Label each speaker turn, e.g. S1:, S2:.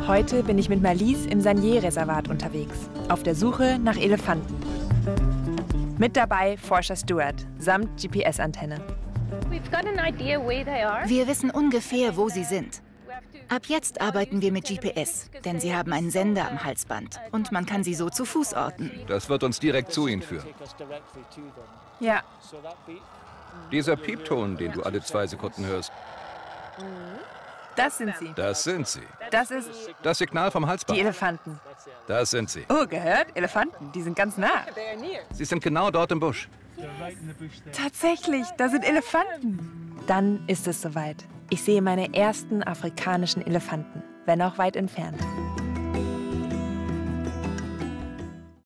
S1: Heute bin ich mit Marlies im Sanier-Reservat unterwegs, auf der Suche nach Elefanten. Mit dabei Forscher Stuart, samt GPS-Antenne.
S2: Wir wissen ungefähr, wo sie sind. Ab jetzt arbeiten wir mit GPS, denn sie haben einen Sender am Halsband und man kann sie so zu Fuß orten.
S3: Das wird uns direkt zu ihnen führen.
S1: Ja.
S3: Dieser Piepton, den du alle 2 Sekunden hörst,
S1: Das sind sie.
S3: das sind sie.
S1: Das ist
S3: Das Signal vom
S1: die
S3: Halsband,
S1: Elefanten.
S3: das sind sie.
S1: Oh, gehört? Elefanten, die sind ganz nah.
S3: Sie sind genau dort im Busch.
S1: Tatsächlich, da sind Elefanten. Dann ist es soweit. Ich sehe meine ersten afrikanischen Elefanten, wenn auch weit entfernt.